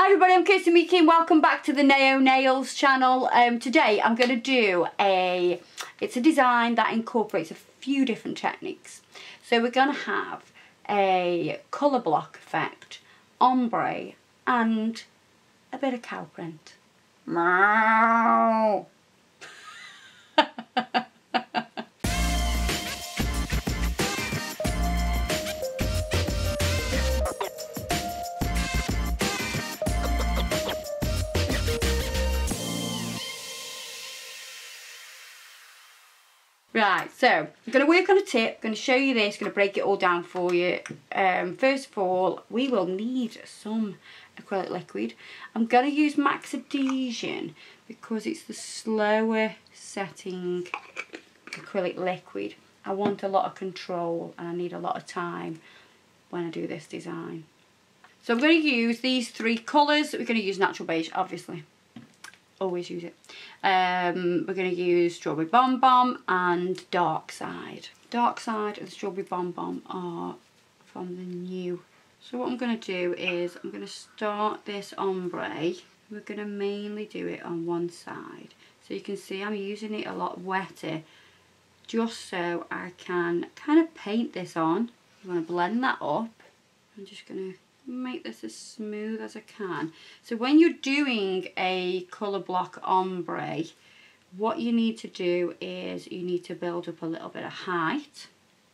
Hi everybody, I'm Kirsty and welcome back to the Naio Nails channel. Today I'm going to do it's a design that incorporates a few different techniques. So we're going to have a colour block effect, ombre and a bit of cow print. Meow. Right, so I'm going to work on a tip, going to show you this, going to break it all down for you. First of all, we will need some acrylic liquid. I'm going to use Max Adhesion because it's the slower setting acrylic liquid. I want a lot of control and I need a lot of time when I do this design. So I'm going to use these three colours. We're going to use Natural Beige, obviously. Always use it. We're going to use Strawberry Bonbon and Dark Side. Dark Side and Strawberry Bonbon are from the new. So what I'm going to do is I'm going to start this ombre. We're going to mainly do it on one side. So you can see I'm using it a lot wetter just so I can kind of paint this on. I'm going to blend that up. I'm just going to make this as smooth as I can. So when you're doing a colour block ombre, what you need to do is you need to build up a little bit of height.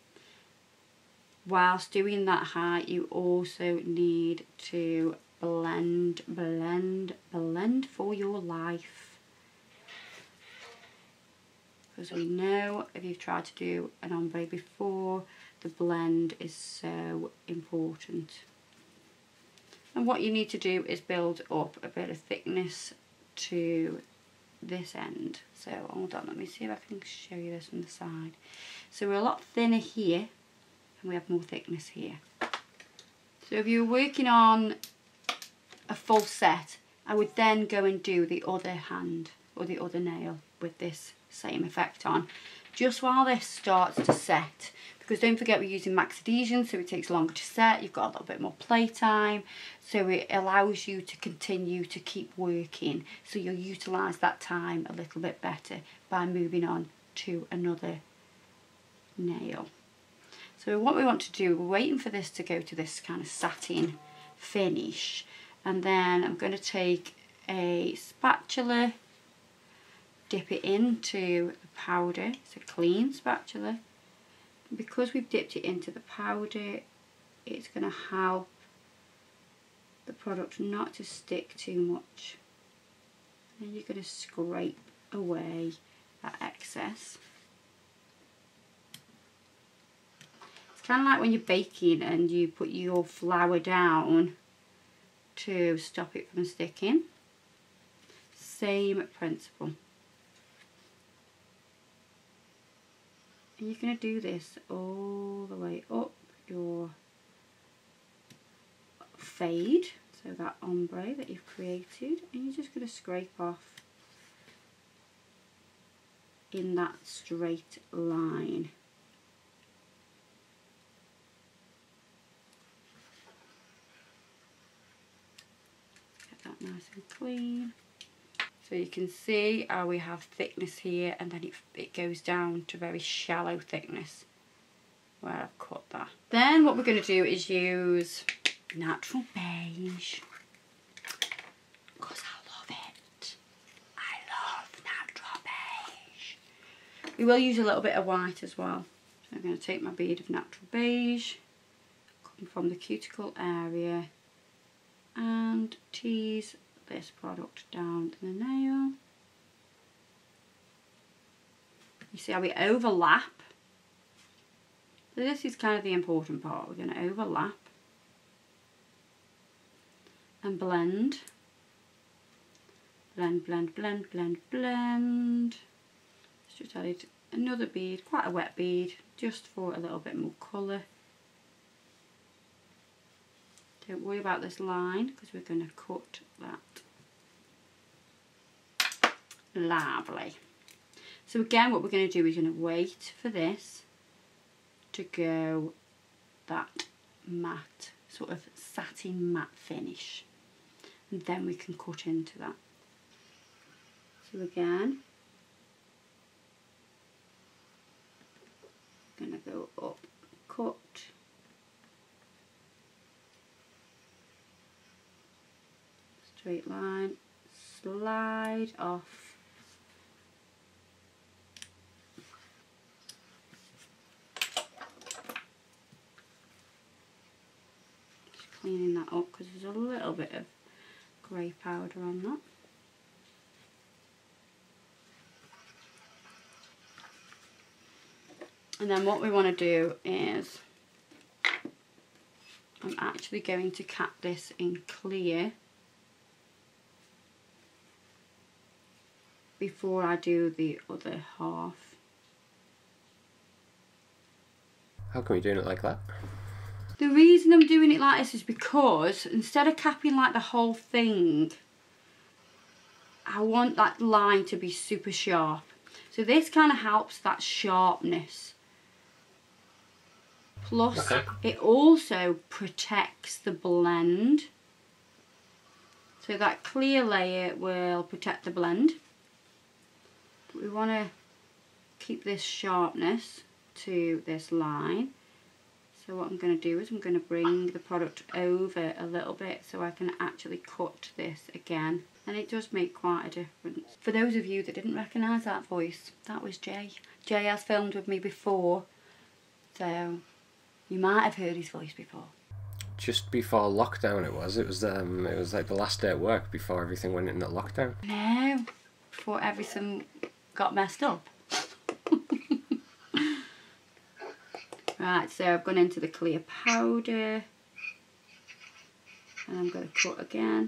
Whilst doing that height, you also need to blend for your life. Because we know if you've tried to do an ombre before, the blend is so important. And what you need to do is build up a bit of thickness to this end. So hold on, let me see if I can show you this from the side. So we're a lot thinner here and we have more thickness here. So if you were working on a full set, I would then go and do the other hand or the other nail with this same effect on, just while this starts to set. Because don't forget we're using Max Adhesion, so it takes longer to set. You've got a little bit more play time, so it allows you to continue to keep working. So you'll utilise that time a little bit better by moving on to another nail. So what we want to do, we're waiting for this to go to this kind of satin finish. And then I'm going to take a spatula, dip it into the powder. It's a clean spatula. Because we've dipped it into the powder, it's going to help the product not to stick too much. And you're going to scrape away that excess. It's kind of like when you're baking and you put your flour down to stop it from sticking. Same principle. And you're going to do this all the way up your fade, so that ombre that you've created, and you're just going to scrape off in that straight line. Get that nice and clean. So you can see how we have thickness here, and then it goes down to very shallow thickness where I've cut that. Then what we're going to do is use Natural Beige, because I love it. I love Natural Beige. We will use a little bit of white as well. So I'm going to take my bead of Natural Beige, come from the cuticle area and tease this product down to the nail. You see how we overlap? So this is kind of the important part. We're going to overlap and blend. Blend, blend, blend, blend, blend. Let's just add another bead, quite a wet bead, just for a little bit more colour. Don't worry about this line because we're going to cut that. Lovely. So again, what we're going to do is going to wait for this to go that matte, sort of satin matte finish. and then we can cut into that. So again, I'm going to go up, cut, straight line, slide off, just cleaning that up because there's a little bit of grey powder on that. And then what we want to do is, I'm actually going to cap this in clear before I do the other half. How come you're doing it like that? The reason I'm doing it like this is because instead of capping like the whole thing, I want that line to be super sharp. So this kind of helps that sharpness. Plus, it also protects the blend. So that clear layer will protect the blend. But we want to keep this sharpness to this line. So what I'm going to do is I'm going to bring the product over a little bit so I can actually cut this again. And it does make quite a difference. For those of you that didn't recognise that voice, that was Jay. Jay has filmed with me before, so you might have heard his voice before. Just before lockdown it was like the last day at work before everything went into lockdown. No, before everything got messed up. Right, so I've gone into the clear powder and I'm going to cut again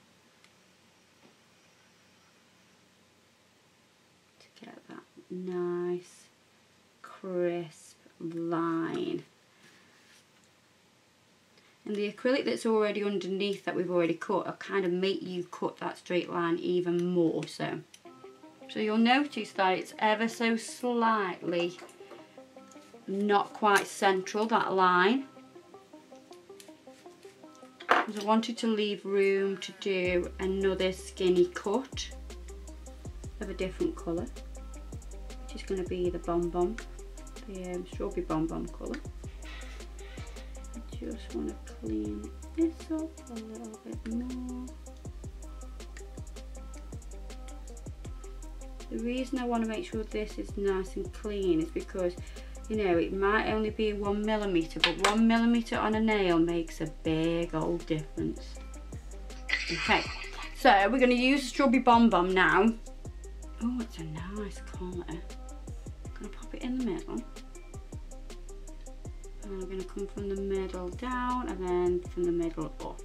to get that nice crisp line. And the acrylic that's already underneath that we've already cut will kind of make you cut that straight line even more so. So you'll notice that it's ever so slightly not quite central, that line. Because I wanted to leave room to do another skinny cut of a different colour, which is going to be the bonbon, the strawberry bonbon colour. I just want to clean this up a little bit more. The reason I want to make sure this is nice and clean is because, you know, it might only be 1mm, but 1mm on a nail makes a big old difference. Okay, so we're going to use the strawberry bonbon now. Oh, it's a nice colour. I'm going to pop it in the middle. And I'm going to come from the middle down and then from the middle up.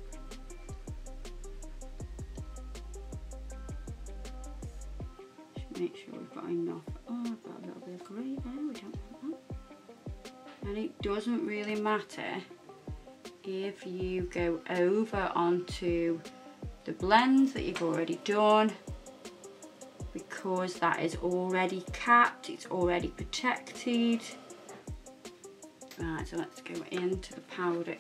Just make sure we've got enough. Oh, I've got a little bit of grey there, we don't want that. And it doesn't really matter if you go over onto the blend that you've already done, because that is already capped, it's already protected. Right, so let's go into the powder.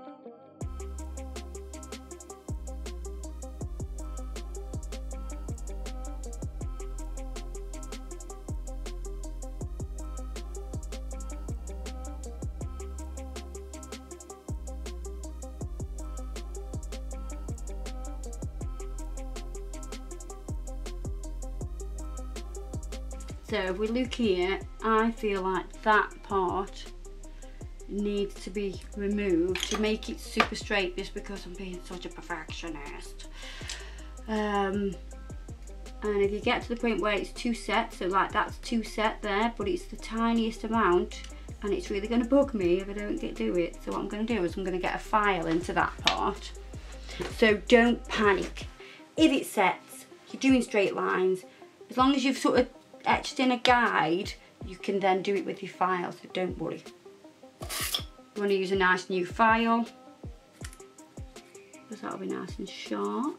So if we look here, I feel like that part needs to be removed to make it super straight, just because I'm being such a perfectionist. And if you get to the point where it's too set, so like that's too set there, but it's the tiniest amount, and it's really going to bug me if I don't do it. So what I'm going to do is I'm going to get a file into that part. So don't panic. If it sets, you're doing straight lines, as long as you've sort of etched in a guide, you can then do it with your file, so don't worry. You want to use a nice new file, because that'll be nice and sharp.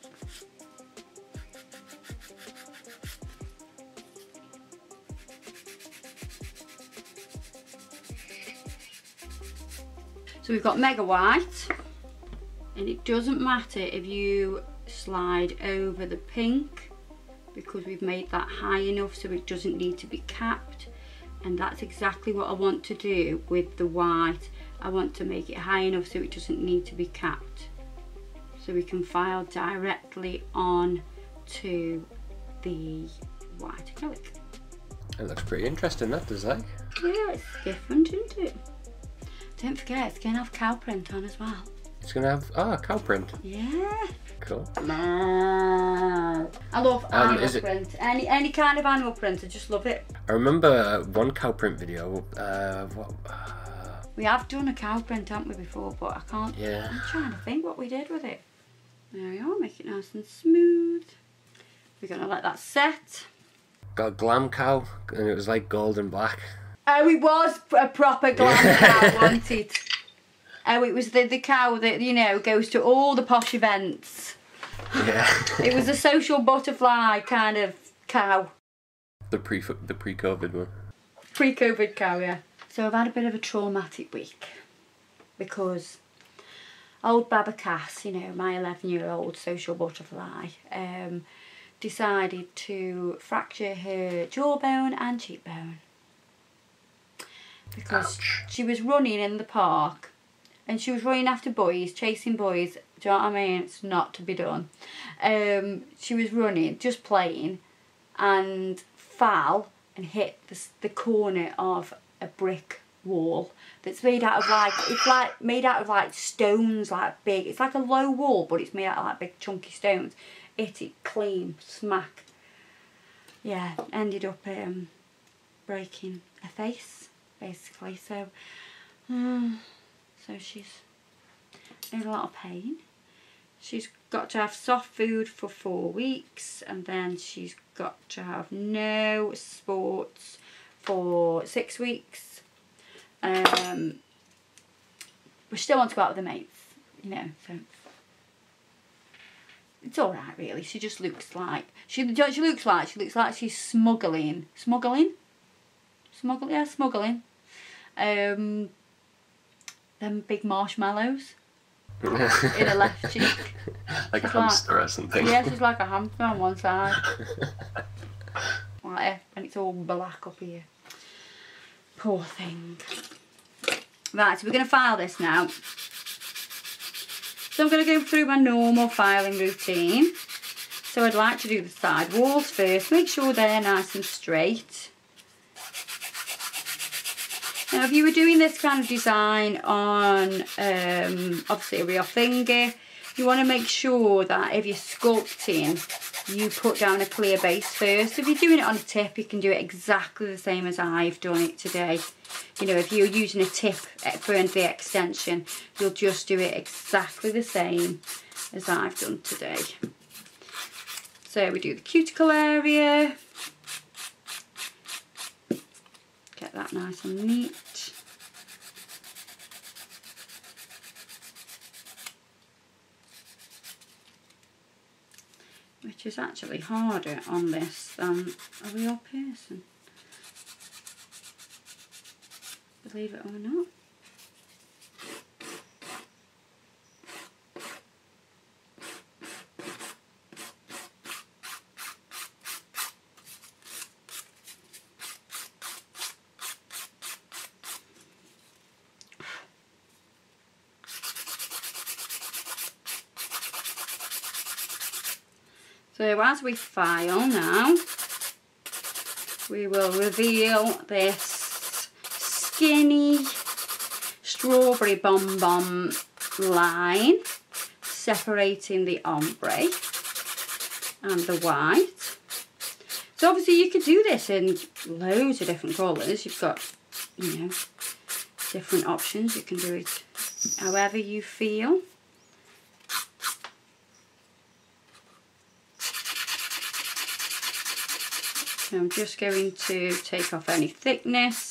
So we've got Mega White, and it doesn't matter if you slide over the pink because we've made that high enough so it doesn't need to be capped. And that's exactly what I want to do with the white. I want to make it high enough so it doesn't need to be capped. So we can file directly on to the white acrylic. It looks pretty interesting, that does, like. Yeah, it's different, isn't it? Don't forget, it's going to have cow print on as well. It's going to have, oh, cow print. Yeah. Cool. I love animal print. Any kind of animal print, I just love it. I remember one cow print video, we have done a cow print, haven't we, before, but I can't. Yeah. I'm trying to think what we did with it. There we are, make it nice and smooth. We're going to let that set. Got a glam cow, and it was like gold and black. Oh, it was a proper glam cow, wasn't it? Oh, it was the cow that, you know, goes to all the posh events. Yeah. It was a social butterfly kind of cow. The pre-COVID one. Pre-COVID cow, yeah. So I've had a bit of a traumatic week because old Baba Cass, you know, my 11-year-old social butterfly, decided to fracture her jawbone and cheekbone because she was running in the park and she was running after boys, chasing boys. Do you know what I mean? It's not to be done. She was running, just playing, and fell and hit the corner of a brick wall that's made out of like, it's like made out of like stones, like big. It's like a low wall, but it's made out of like big chunky stones. Hit it clean, smack. Yeah, ended up breaking her face, basically. So, so she's in a lot of pain. She's got to have soft food for 4 weeks, and then she's got to have no sports for 6 weeks. We still want to go out with the mates, you know, so it's alright really. She just looks like she looks like she's smuggling. Them big marshmallows in her left cheek. Like a hamster or something. Yeah, she's like a hamster on one side. Like, and it's all black up here. Poor thing. Right, so we're going to file this now. So I'm going to go through my normal filing routine. So I'd like to do the side walls first. Make sure they're nice and straight. Now if you were doing this kind of design on obviously a real finger, you want to make sure that if you're sculpting, you put down a clear base first. If you're doing it on a tip, you can do it exactly the same as I've done it today. You know, if you're using a tip for the extension, you'll just do it exactly the same as I've done today. So we do the cuticle area. Get that nice and neat. Which is actually harder on this than a real person, believe it or not. So as we file now, we will reveal this skinny Strawberry Bonbon line separating the ombre and the white. So obviously you could do this in loads of different colours. You've got, you know, different options. You can do it however you feel. So I'm just going to take off any thickness.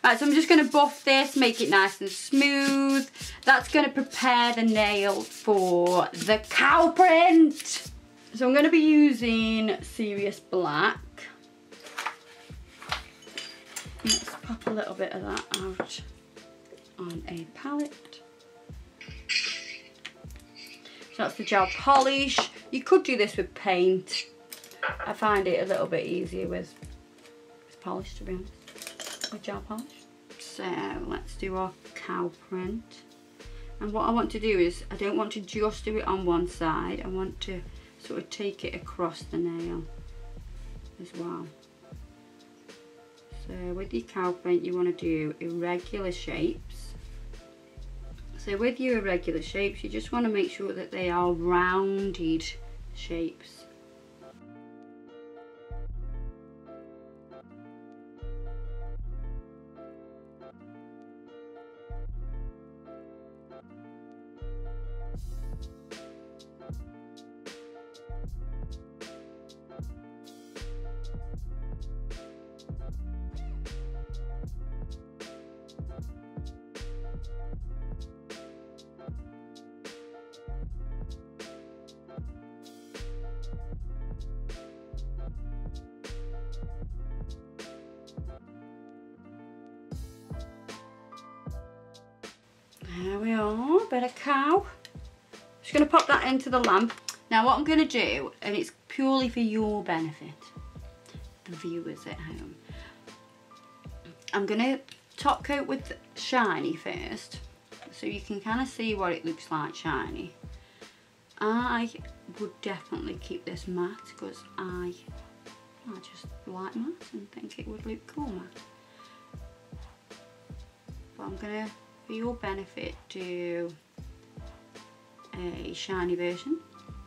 Right, so I'm just going to buff this, make it nice and smooth. That's going to prepare the nail for the cow print. So I'm going to be using Serious Black. Let's pop a little bit of that out on a palette. So that's the gel polish. You could do this with paint. I find it a little bit easier with polish, to be honest, with gel polish. So let's do our cow print. And what I want to do is, I don't want to just do it on one side. I want to sort of take it across the nail as well. So with your cow print, you want to do irregular shapes. So with your irregular shapes, you just want to make sure that they are rounded shapes. There we are, bit of cow. Just going to pop that into the lamp. Now what I'm going to do, and it's purely for your benefit, the viewers at home, I'm going to top coat with shiny first, so you can kind of see what it looks like shiny. I would definitely keep this matte because I just like matte and think it would look cool matte. But I'm going to, for your benefit, do a shiny version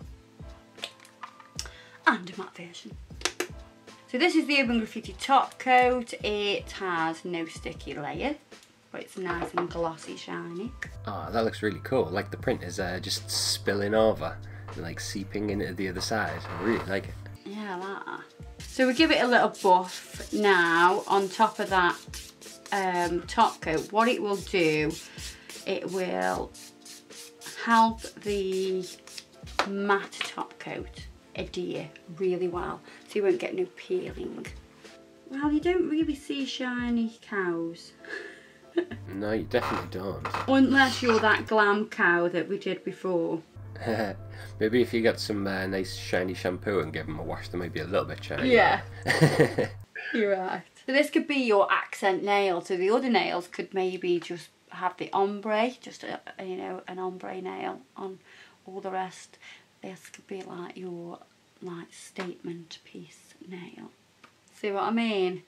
and a matte version. So this is the Urban Graffiti top coat. It has no sticky layer, but it's nice and glossy shiny. Oh, that looks really cool. Like the print is just spilling over and like seeping into the other side. I really like it. Yeah, I like that. So we give it a little buff now on top of that top coat. What it will do, it will help the matte top coat adhere really well, so you won't get no peeling. Well, you don't really see shiny cows. No, you definitely don't. Unless you're that glam cow that we did before. Maybe if you got some nice shiny shampoo and give them a wash, they might be a little bit shiny. Yeah. You're right. So this could be your accent nail. So the other nails could maybe just have the ombre, just a, you know, an ombre nail on all the rest. This could be like your statement piece nail. See what I mean?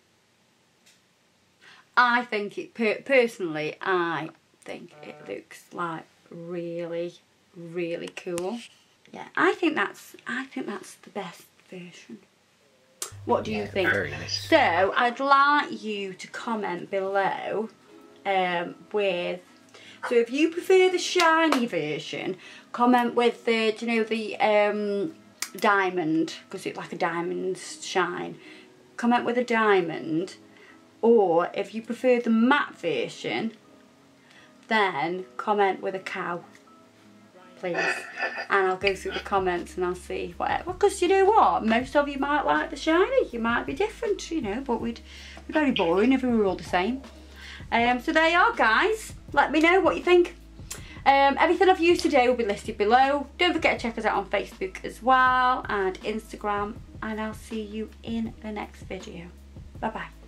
I think it personally, I think it looks like really, really cool. Yeah, I think that's the best version. What do you think? Very nice. So I'd like you to comment below with, so if you prefer the shiny version, comment with the, do you know, the diamond, because it's like a diamond shine. Comment with a diamond, or if you prefer the matte version, then comment with a cow, please. And I'll go through the comments and I'll see whatever, because you know what, most of you might like the shiny, you might be different, you know, but we'd be very boring if we were all the same. So there you are, guys. Let me know what you think. Everything I've used today will be listed below. Don't forget to check us out on Facebook as well and Instagram, and I'll see you in the next video. Bye bye.